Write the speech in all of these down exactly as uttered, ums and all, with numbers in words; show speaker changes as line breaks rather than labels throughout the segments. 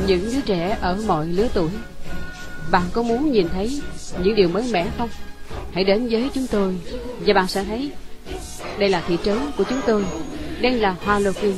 những đứa trẻ ở mọi lứa tuổi. Bạn có muốn nhìn thấy những điều mới mẻ không? Hãy đến với chúng tôi và bạn sẽ thấy. Đây là thị trấn của chúng tôi. Đây là Halloween.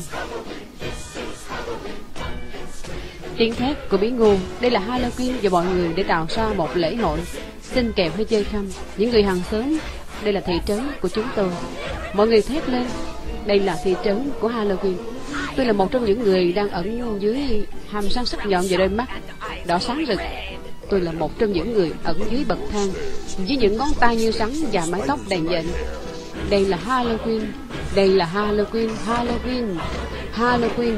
Tiếng thét của bí ngô. Đây là Halloween và mọi người để tạo ra một lễ hội. Xin kèm hay chơi khăm. Những người hàng xóm. Đây là thị trấn của chúng tôi. Mọi người thét lên. Đây là thị trấn của Halloween. Tôi là một trong những người đang ẩn dưới hàm răng sắc nhọn và đôi mắt đỏ sáng rực. Tôi là một trong những người ẩn dưới bậc thang với những ngón tay như rắn và mái tóc đầy nhện. Đây là Halloween. Đây là Halloween. Halloween. Halloween.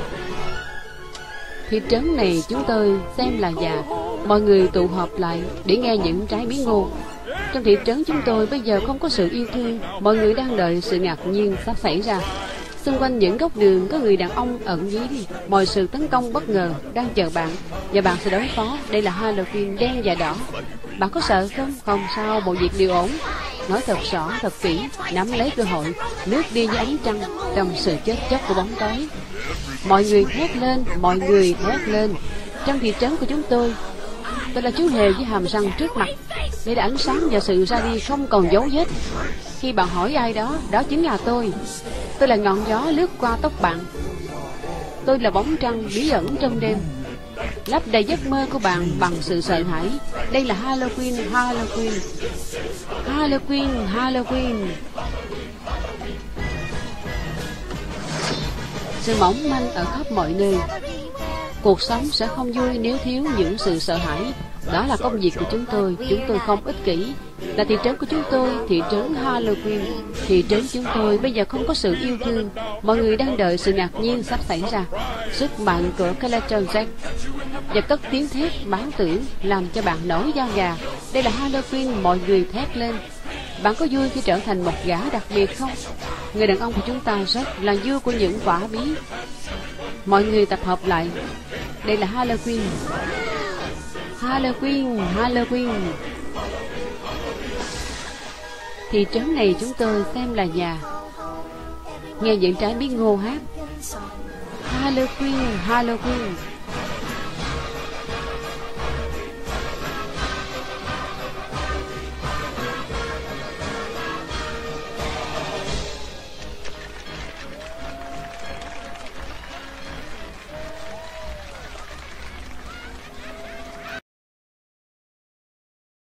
Thị trấn này chúng tôi xem là già. Mọi người tụ họp lại để nghe những trái bí ngô. Trong thị trấn chúng tôi bây giờ không có sự yêu thương. Mọi người đang đợi sự ngạc nhiên sắp xảy ra. Xung quanh những góc đường có người đàn ông ẩn dưới mọi sự tấn công bất ngờ đang chờ bạn, và bạn sẽ đối phó. Đây là Halloween đen và đỏ. Bạn có sợ không? Không sao, mọi việc đều ổn. Nói thật rõ, thật kỹ, nắm lấy cơ hội, lướt đi với ánh trăng trong sự chết chóc của bóng tối. Mọi người thét lên, mọi người thét lên. Trong thị trấn của chúng tôi, tôi là chú hề với hàm răng trước mặt. Đây là ánh sáng và sự ra đi không còn dấu vết. Khi bạn hỏi ai đó, đó chính là tôi. Tôi là ngọn gió lướt qua tóc bạn. Tôi là bóng trăng bí ẩn trong đêm, lấp đầy giấc mơ của bạn bằng sự sợ hãi. Đây là Halloween. Halloween. Halloween. Halloween. Sự mỏng manh ở khắp mọi nơi. Cuộc sống sẽ không vui nếu thiếu những sự sợ hãi. Đó là công việc của chúng tôi. Chúng tôi không ích kỷ. Là thị trấn của chúng tôi, thị trấn Halloween. Thị trấn chúng tôi bây giờ không có sự yêu thương. Mọi người đang đợi sự ngạc nhiên sắp xảy ra. Sức mạnh của Skeleton Jack và cất tiếng thét báo tưởng làm cho bạn nổi da gà. Đây là Halloween. Mọi người thét lên. Bạn có vui khi trở thành một gã đặc biệt không? Người đàn ông của chúng ta rất là vua của những quả bí. Mọi người tập hợp lại. Đây là Halloween. Halloween. Halloween. Thị trấn này chúng tôi xem là nhà. Nghe những trái bí ngô hát Halloween. Halloween.